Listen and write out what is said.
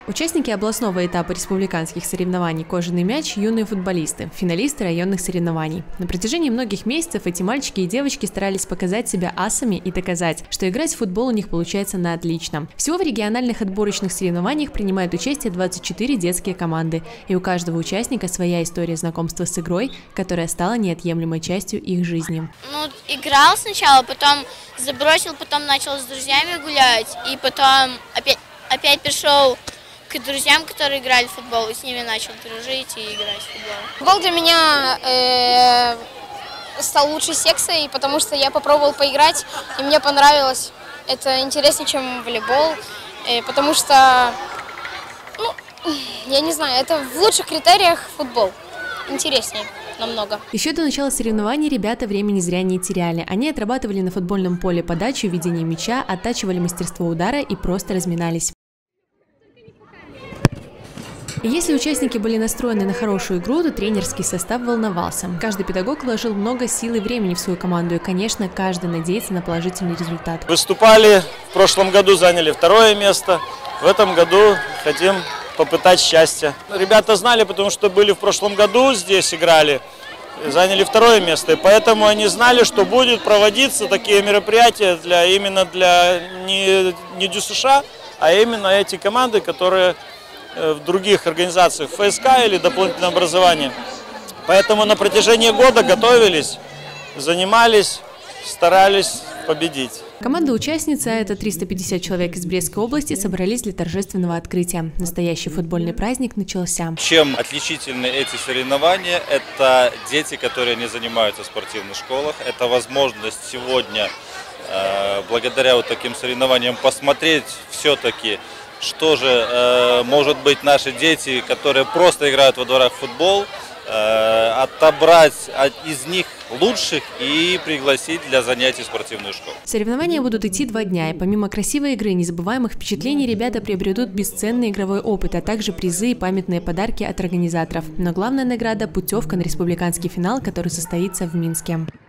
Участники областного этапа республиканских соревнований «Кожаный мяч» – юные футболисты, финалисты районных соревнований. На протяжении многих месяцев эти мальчики и девочки старались показать себя асами и доказать, что играть в футбол у них получается на отлично. Всего в региональных отборочных соревнованиях принимают участие 24 детские команды, и у каждого участника своя история знакомства с игрой, которая стала неотъемлемой частью их жизни. Играл сначала, потом забросил, потом начал с друзьями гулять, и потом опять пришел к друзьям, которые играли в футбол, и с ними начал дружить и играть в футбол. Футбол для меня стал лучшей секцией, потому что я попробовал поиграть, и мне понравилось. Это интереснее, чем волейбол, потому что, я не знаю, это в лучших критериях футбол. Интереснее намного. Еще до начала соревнований ребята времени зря не теряли. Они отрабатывали на футбольном поле подачу, ведение мяча, оттачивали мастерство удара и просто разминались. И если участники были настроены на хорошую игру, то тренерский состав волновался. Каждый педагог вложил много сил и времени в свою команду, и, конечно, каждый надеется на положительный результат. Выступали, в прошлом году заняли 2-е место, в этом году хотим попытать счастье. Ребята знали, потому что были в прошлом году, здесь играли, заняли 2-е место, и поэтому они знали, что будут проводиться такие мероприятия именно для не ДЮСШ, а именно эти команды, которые в других организациях, ФСК или дополнительное образование. Поэтому на протяжении года готовились, занимались, старались победить. Команда-участница, это 350 человек из Брестской области, собрались для торжественного открытия. Настоящий футбольный праздник начался. Чем отличительны эти соревнования? Это дети, которые не занимаются в спортивных школах. Это возможность сегодня, благодаря вот таким соревнованиям, посмотреть все-таки, что же может быть наши дети, которые просто играют во дворах в футбол, отобрать из них лучших и пригласить для занятий в спортивную школу. Соревнования будут идти 2 дня, и помимо красивой игры и незабываемых впечатлений, ребята приобретут бесценный игровой опыт, а также призы и памятные подарки от организаторов. Но главная награда – путевка на республиканский финал, который состоится в Минске.